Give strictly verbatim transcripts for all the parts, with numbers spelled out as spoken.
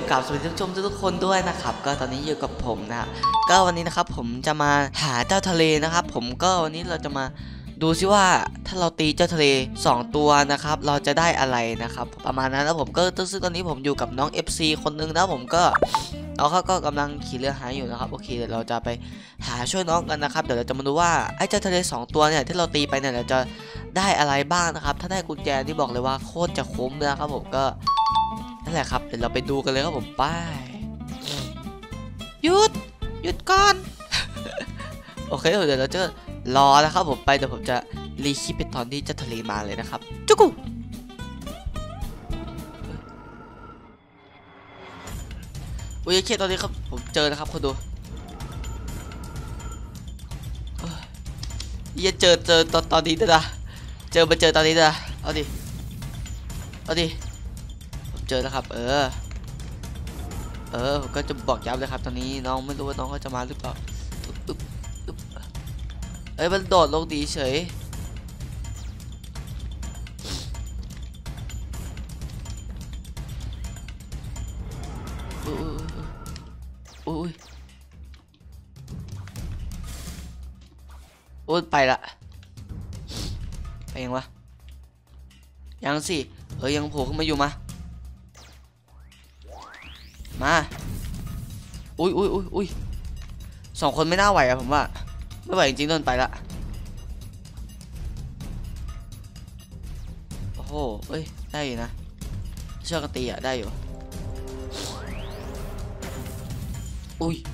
กับสวัสดีท่านผู้ชมทุกคนด้วยนะครับก็ตอนนี้อยู่กับผมนะก็วันนี้นะครับผมจะมาหาเจ้าทะเลนะครับผมก็วันนี้เราจะมาดูซิว่าถ้าเราตีเจ้าทะเลสองตัวนะครับเราจะได้อะไรนะครับประมาณนั้นแล้วผมก็ซึ่งตอนนี้ผมอยู่กับน้อง เอฟ ซี คนนึงนะผมก็น้องเขาก็กำลังขี่เรือหาอยู่นะครับโอเคเดี๋ยวเราจะไปหาช่วยน้องกันนะครับเดี๋ยวเราจะมาดูว่าไอ้เจ้าทะเลสองตัวเนี่ยที่เราตีไปเนี่ยเราจะได้อะไรบ้างนะครับถ้าได้กุญแจที่บอกเลยว่าโคตรจะคุ้มนะครับผมก็นั่นแหละครับเดี๋ยวเราไปดูกันเลยครับผมไปหยุดหยุดก่อน โอเคเดี๋ยวเราจะรอนะครับผมไปเดี๋ยวผมจะรีคลิปไปตอนที่เจ้าทะเลมาเลยนะครับจุกุโอ้ยเคตอนนี้ครับผมเจอนะครับคนดูอย่าเจอเจอตอนตอนนี้นะเจอมาเจอตอนนี้นะเอาดิเอาดิผมเจอแล้วครับเออเออผมก็จะบอกย้ำเลยครับตอนนี้น้องไม่รู้ว่าน้องเขาจะมาหรือเปล่าเอ้ยมันโดดลงดีเฉยอุ้ยโอ้ยไปละไปยังวะยังสิเฮ้ยยังโผล่ขึ้นมาอยู่มามาอุ้ยอุ้ยอุ้ยอุ้ยสองคนไม่น่าไหวอะผมว่าไม่ไหวจริงๆโดนไปละโอ้โหเอ้ยได้อยู่นะเชือกกันตีอะได้อยู่อุ้ย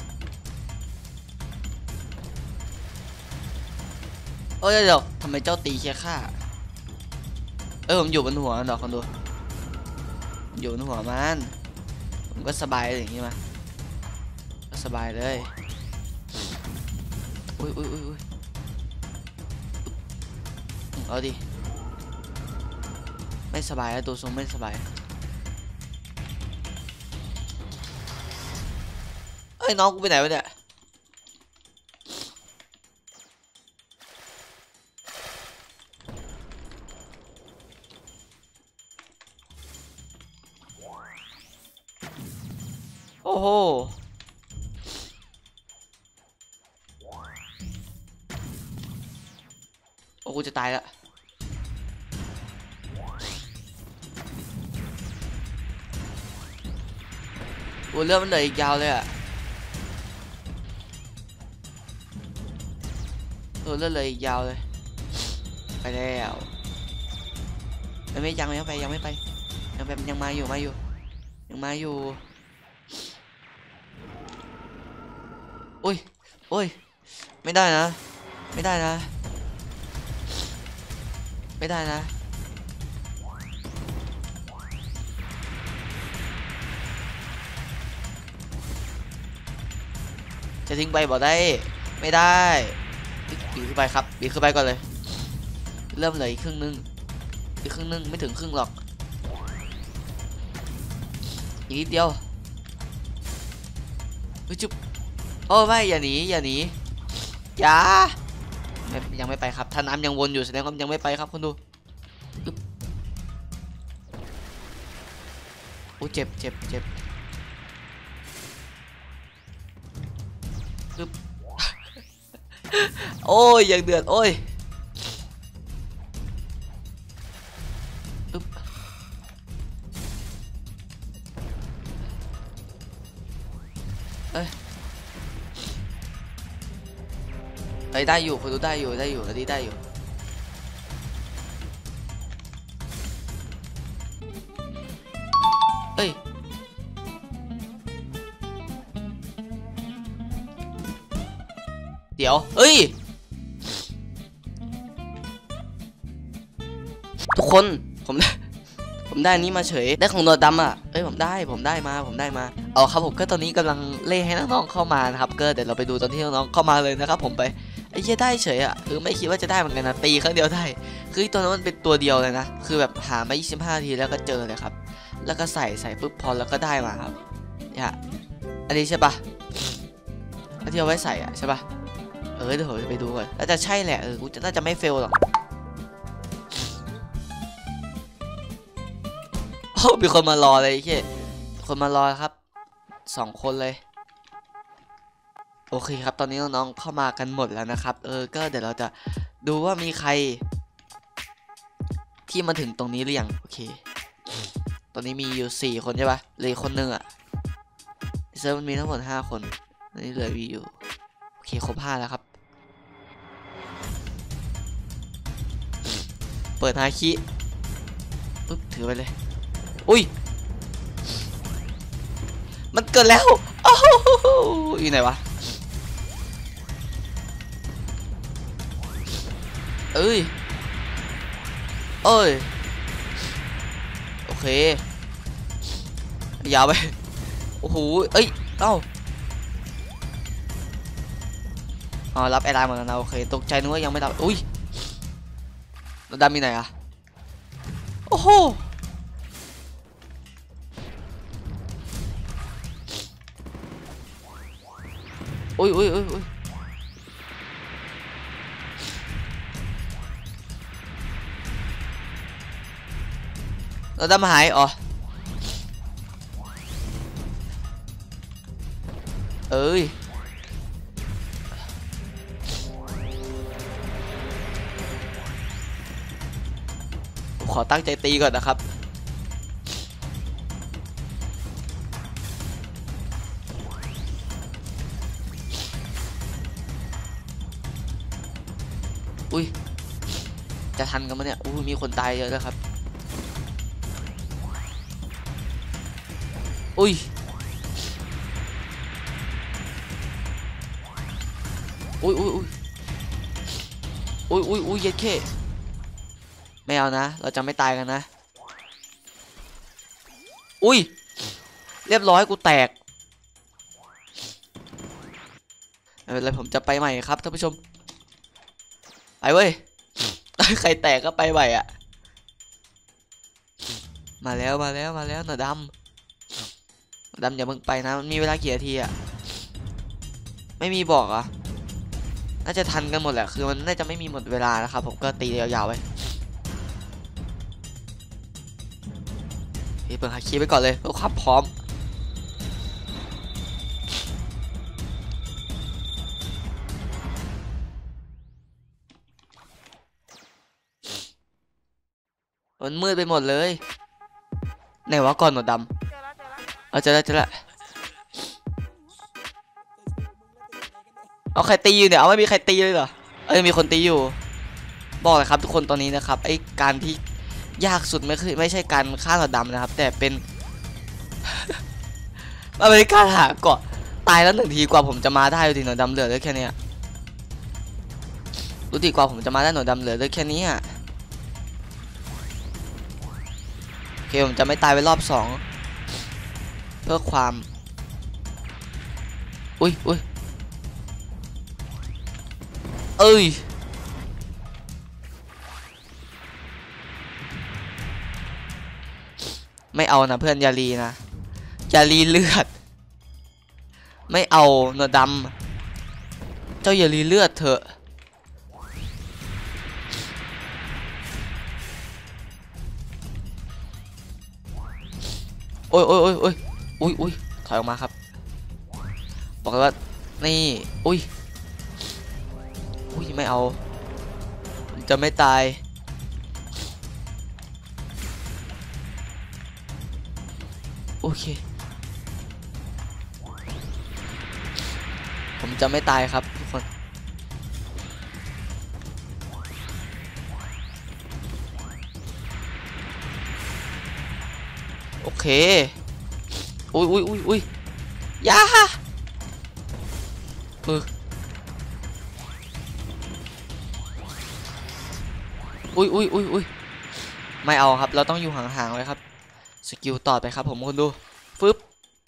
โอ้ยเดี๋ยวทำไมเจ้าตีแค่ข้าเออผมอยู่บนหัวดอกคนดูอยู่บนหัวมันผมก็สบายอย่างนี้มาก็สบายเลยอุ้ยอุ้ยอุ้ยอุ้ยเอาดิไม่สบายแล้วตัวทรงไม่สบายเอ้ยน้องกูไปไหนวะเนี่ยโอ้โหโอ้กูจะตายละโอ้เรื่องมันเลยอีกยาวเลยอะตัวเรื่องเลยอีกยาวเลยไปแล้วไม่ยังไม่ไปยังไม่ไปยังไปยังมาอยู่มาอยู่ยังมาอยู่โอ้ยโอ้ยไม่ได้นะไม่ได้นะไม่ได้นะจะทิ้งไปบอกได้ไม่ได้บีขึ้นไปครับบีขึ้นไปก่อนเลยเริ่มเลยครึ่งนึงอีกครึ่งนึงไม่ถึงครึ่งหรอกอีกนิดเดียวจุ๊บโอ้ไม่อย่าหนีอย่าหนีอย่ายังไม่ไปครับถ้าน้ำยังวนอยู่แสดงว่ายังไม่ไปครับคนดูโอ้เจ็บเจ็บเจ็บโอ้ยยังเดือดโอ้ยเอ้ยไอ้ได้อยู่คนดูได้อยู่ได้อยู่อันนี้ได้อยู่เอ้ยเดี๋ยวเอ้ยทุกคนผมผมได้นี้มาเฉยได้ของหนวดดำอ่ะเอ้ยผมได้ผมได้มาผมได้มาเอาครับผมก็ตอนนี้กำลังเล่ให้น้องๆเข้ามานะครับก็เดี๋ยวเราไปดูตอนที่น้องๆเข้ามาเลยนะครับผมไปไอ้เหี้ยได้เฉยอ่ะคือไม่คิดว่าจะได้เหมือนกันนะตีครั้งเดียวได้คือตัวนั้นมันเป็นตัวเดียวเลยนะคือแบบหามายี่สิบห้านาทีแล้วก็เจอเลยครับแล้วก็ใส่ใส่ปุ๊บพอแล้วก็ได้มาครับเนี่ยอันนี้ใช่ปะอันที่เอาไว้ใส่อ่ะใช่ปะเออเดี๋ยวผมไปดูก่อนน่าจะใช่แหละเออกูจะน่าจะไม่เฟลหรอกโอ้มีคนมารอเลยแค่คคนมารอครับสองคนเลยโอเคครับตอนนี้น้องๆเข้ามากันหมดแล้วนะครับเออก็เดี๋ยวเราจะดูว่ามีใครที่มาถึงตรงนี้หรือยังโอเคตอนนี้มีอยู่สี่คนใช่ปะเลยคนหนึ่งอะเซิร์ฟมันมีทั้งหมดห้าคนตอนนี้เหลือวีอยู่โอเคครบห้าแล้วครับเปิดฮาคิปึ๊บถือไปเลยอุ้ยมันเกิดแล้วโอ้โหอยู่ไหนวะเอ้ยเอ้ยโอเคยาวไปโอ้โหเอ้ยเอ้าอ๋อรับไอ้ไลน์หมดแล้วนะโอเคตกใจนึกว่ายังไม่รับอุ้ยแล้วดำมีไหนอะโอ้โหอุ้ยอุ้ยอุ้ยอุ้ยแล้วดำหายอ๋อเอ้ยขอตั้งใจตีก่อนนะครับอุ้ยจะทันกันมั้ยเนี่ยอุ้ยมีคนตายเยอะแล้วครับอุ้ยอุ้ยอุ้ยอุ้ยอุ้ยอุ้ยอุ้ยเย็ดเข้ไม่เอานะเราจะไม่ตายกันนะอุ้ยเรียบร้อยกูแตกไม่เป็นไรผมจะไปใหม่ครับท่านผู้ชมไปเว้ยใครแตกก็ไปใหม่อ่ะมาแล้วมาแล้วมาแล้วหน่อดำดำอย่าเพิ่งไปนะมันมีเวลากี่นาทีอ่ะไม่มีบอกอ่ะน่าจะทันกันหมดแหละคือมันน่าจะไม่มีหมดเวลานะครับผมก็ตียาวๆไว้เปิดฮาคิไปก่อนเลยเพื่อความพร้อมมันมืดไปหมดเลยไหนวะก่อนหนวดดำเอาเจอแล้วเจอแล้วเอาใครตีอยู่เนี่ยเอาไม่มีใครตีเลยเหรอเอ้ยมีคนตีอยู่บอกเลยครับทุกคนตอนนี้นะครับไอ้การที่ยากสุดไม่คือไม่ใช่การฆ่าหนวดดำนะครับแต่เป็นมันเป็นการหาเกาะตายแล้วหนึ่งทีกว่าผมจะมาได้ดูดิหนวดดำเหลือได้แค่นี้ดูดิกว่าผมจะมาได้หนวดดำเหลือได้แค่นี้โอเคผมจะไม่ตายไปรอบสองเพื่อความอุ้ยอุ้ยเอ้ยไม่เอานะเพื่อนอย่าลีนะอย่าลีเลือดไม่เอาหนวดดำเจ้าอย่าลีเลือดเถอะโอ้ยโอ้ยโอ้ยโอ้ยอุ้ยอุ้ยถอยออกมาครับบอกเลยว่านี่อุ้ยอุ้ยไม่เอาจะไม่ตายโอเคผมจะไม่ตายครับทุกคนโอเคอุ้ยอุ้ยอุ้ยอุ้ยยามืออุ้ยอุ้ยอุ้ยอุ้ยไม่เอาครับเราต้องอยู่ห่างๆไว้ครับสกิลต่อไปครับผมคุณดูฟึบ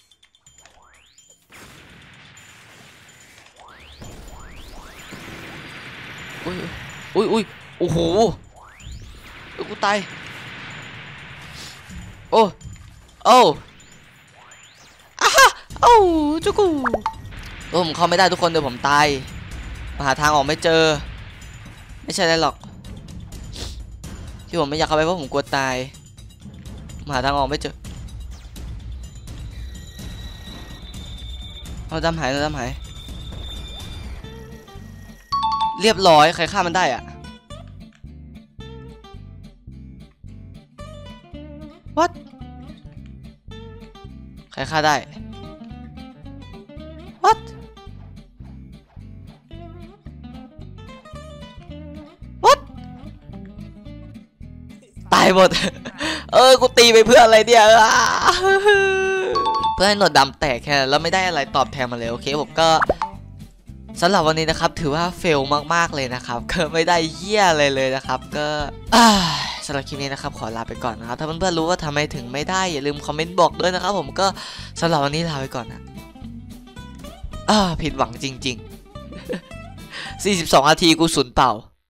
อุ้ยอุ้ยอุ้ยโอ้โหกูตายโอ้โอ้อ้าโอ้จุกูโอ้ผมเข้าไม่ได้ทุกคนเดี๋ยวผมตายหาทางออกไม่เจอไม่ใช่ได้หรอกที่ผมไม่อยากเข้าไปเพราะผมกลัวตายหาทางออกไม่เจอเราดำหายเราดำหายเรียบร้อยใครฆ่ามันได้อะ what ใครฆ่าได้ what ตายหมด เออ กูตีไปเพื่ออะไรเนี่ยเพื่อให้หนวดดำแตกแค่แล้วไม่ได้อะไรตอบแทนมาเลยโอเคผมก็สำหรับวันนี้นะครับถือว่าเฟลมากๆเลยนะครับก็ไม่ได้เหี้ยอะไรเลยนะครับก็สำหรับคลิปนี้นะครับขอลาไปก่อนนะครับถ้าเพื่อนๆรู้ว่าทำไมถึงไม่ได้อย่าลืมคอมเมนต์บอกด้วยนะครับผมก็สำหรับวันนี้ลาไปก่อนนะผิดหวังจริงๆ สี่สิบสอง นาทีกูสูญเปล่า